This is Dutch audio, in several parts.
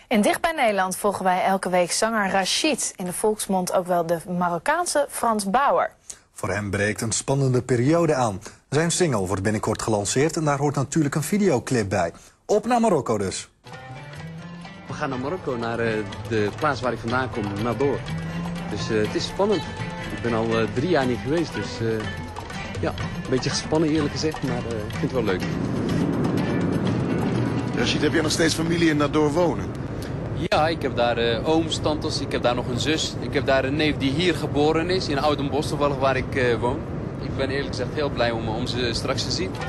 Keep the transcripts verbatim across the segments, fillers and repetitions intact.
In Dicht bij Nederland volgen wij elke week zanger Rachid, in de volksmond ook wel de Marokkaanse Frans Bauer. Voor hem breekt een spannende periode aan. Zijn single wordt binnenkort gelanceerd en daar hoort natuurlijk een videoclip bij. Op naar Marokko dus. We gaan naar Marokko, naar uh, de plaats waar ik vandaan kom, Nador. Dus uh, het is spannend. Ik ben al uh, drie jaar niet geweest, dus uh, ja, een beetje gespannen eerlijk gezegd, maar uh, ik vind het wel leuk. Rachid, heb jij nog steeds familie in Nador wonen? Ja, ik heb daar uh, ooms, tantes, ik heb daar nog een zus. Ik heb daar een neef die hier geboren is, in Oudenbosch toevallig waar ik uh, woon. Ik ben eerlijk gezegd heel blij om, om ze straks te zien.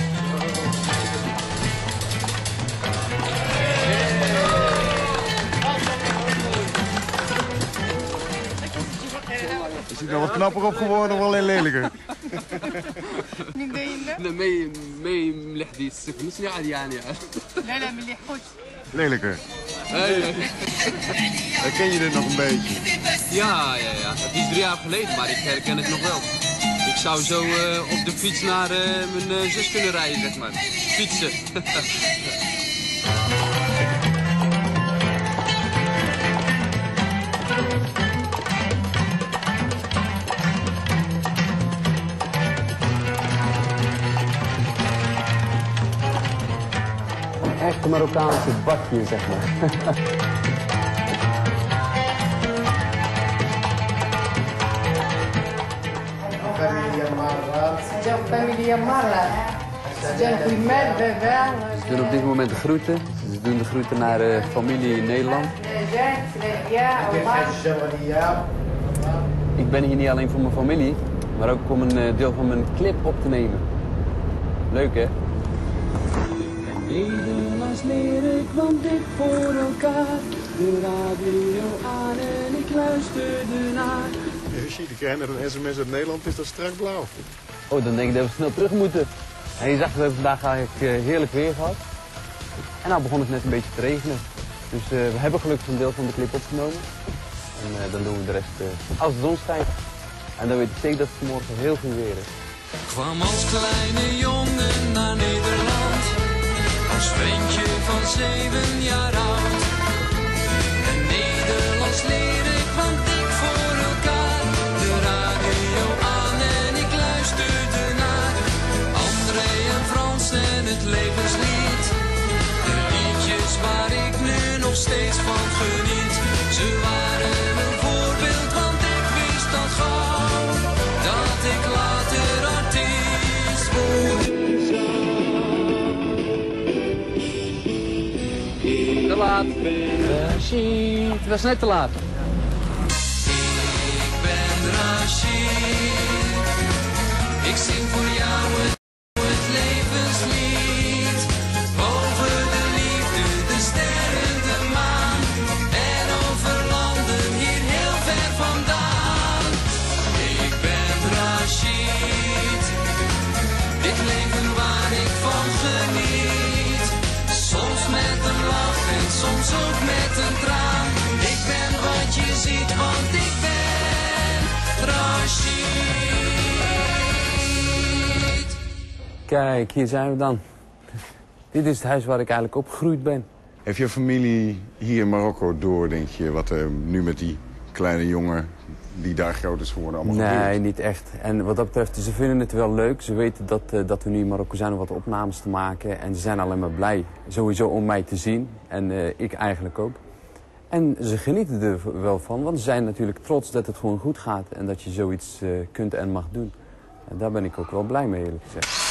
Is hij nou wat knapper op geworden of alleen lelijker? Lelijker? Herken je dit nog een beetje? Ja, ja, ja. Het is drie jaar geleden, maar ik herken het nog wel. Ik zou zo uh, op de fiets naar uh, mijn uh, zus kunnen rijden, zeg maar. Fietsen. Een echte Marokkaanse bakje, zeg maar. Ze doen op dit moment de groeten. Ze doen de groeten naar de familie in Nederland. Ik ben hier niet alleen voor mijn familie, maar ook om een deel van mijn clip op te nemen. Leuk, hè? Nederlands leer ik, want ik voor elkaar. De radio aan en ik luisterde naar. Rachid, ik krijg net een sms uit Nederland, is dat strak blauw. Oh, dan denk ik dat we snel terug moeten. En je zag, we hebben vandaag eigenlijk heerlijk weer gehad. En nou begon het net een beetje te regenen. Dus uh, we hebben gelukkig een deel van de clip opgenomen. En uh, dan doen we de rest uh, als de zon schijnt. En dan weet ik zeker dat het morgen heel goed weer is. Kwam als kleine jongen naar Nederland. Als ventje van zeven jaar oud. En Nederlands leer ik, want ik voor elkaar. De radio aan en ik luisterde naar André en Frans en het levenslied. De liedjes waar ik nu nog steeds van geniet. Ze waren een voorbeeld, want ik wist al gauw dat ik later artiest word. Te laat. Rachid, het was net te laat. Ik ben Rachid. Ik zing voor jou het, het levenslied. Over de liefde, de sterren, de maan. En over landen hier heel ver vandaan. Ik ben Rachid. Dit leven waar ik van geniet. Soms met een lach en soms ook met een traan. Ik ben wat je ziet, want ik ben Rachid. Kijk, hier zijn we dan. Dit is het huis waar ik eigenlijk opgegroeid ben. Heeft je familie hier in Marokko door, denk je, wat er nu met die kleine jongen die daar groot is geworden allemaal Nee, gebeurt? niet echt. En wat dat betreft, ze vinden het wel leuk. Ze weten dat, uh, dat we nu in Marokko zijn om wat opnames te maken. En ze zijn alleen maar blij, sowieso om mij te zien. En uh, ik eigenlijk ook. En ze genieten er wel van, want ze zijn natuurlijk trots dat het gewoon goed gaat. En dat je zoiets uh, kunt en mag doen. En daar ben ik ook wel blij mee, eerlijk gezegd.